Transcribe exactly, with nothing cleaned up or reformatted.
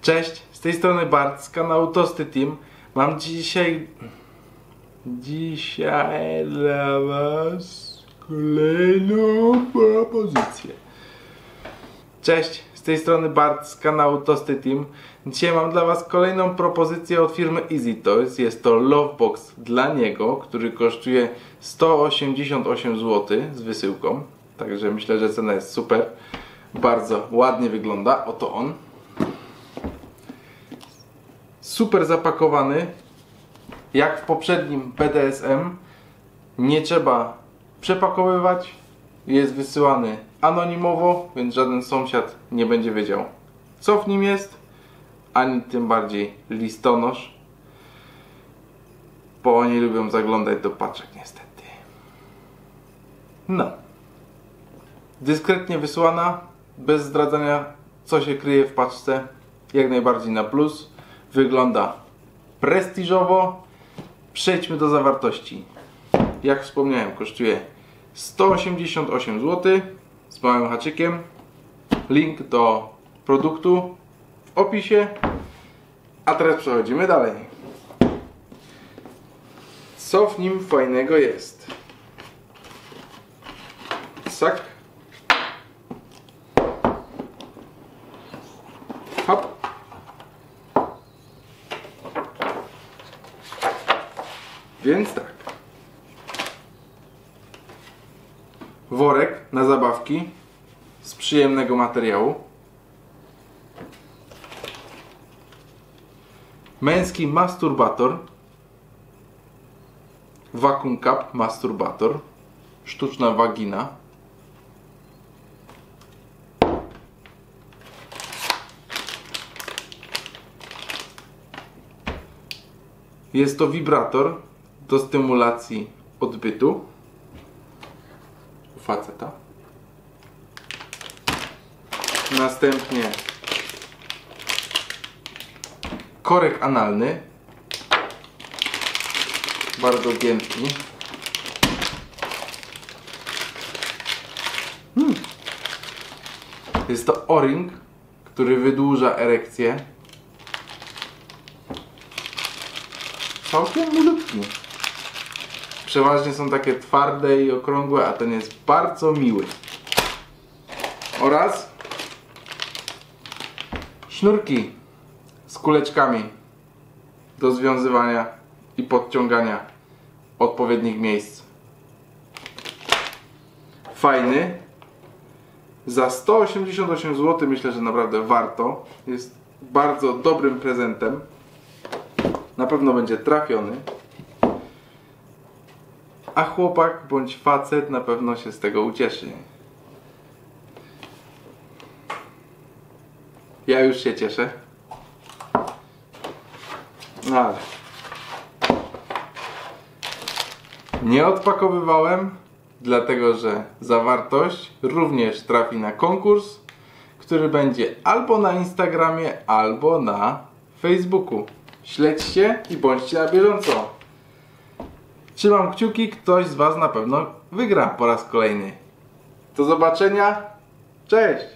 Cześć, z tej strony Bart z kanału Tosty Team. Mam dzisiaj dzisiaj dla was kolejną propozycję. Cześć, z tej strony Bart z kanału Tosty Team. Dzisiaj mam dla was kolejną propozycję od firmy Easy Toys. Jest to Lovebox dla niego, który kosztuje sto osiemdziesiąt osiem złotych z wysyłką. Także myślę, że cena jest super. Bardzo ładnie wygląda. Oto on. Super zapakowany. Jak w poprzednim B D S M. Nie trzeba przepakowywać. Jest wysyłany anonimowo, więc żaden sąsiad nie będzie wiedział, co w nim jest. Ani tym bardziej listonosz. Bo oni lubią zaglądać do paczek niestety. No. Dyskretnie wysłana. Bez zdradzania, co się kryje w paczce. Jak najbardziej na plus. Wygląda prestiżowo. Przejdźmy do zawartości. Jak wspomniałem, kosztuje sto osiemdziesiąt osiem złotych z małym haczykiem. Link do produktu w opisie. A teraz przechodzimy dalej. Co w nim fajnego jest? Sak. Hop. Więc tak. Worek na zabawki z przyjemnego materiału. Męski masturbator. Vacuum cup masturbator. Sztuczna wagina. Jest to wibrator do stymulacji odbytu u faceta. Następnie korek analny, bardzo giętki. Hmm. Jest to o-ring, który wydłuża erekcję. Całkiem milutki. Przeważnie są takie twarde i okrągłe, a ten jest bardzo miły. Oraz sznurki z kuleczkami do związywania i podciągania odpowiednich miejsc. Fajny. Za sto osiemdziesiąt osiem złotych myślę, że naprawdę warto. Jest bardzo dobrym prezentem. Na pewno będzie trafiony. A chłopak bądź facet na pewno się z tego ucieszy. Ja już się cieszę. No ale nie odpakowywałem, dlatego że zawartość również trafi na konkurs, który będzie albo na Instagramie, albo na Facebooku. Śledźcie i bądźcie na bieżąco. Trzymam kciuki, ktoś z was na pewno wygra po raz kolejny. Do zobaczenia. Cześć!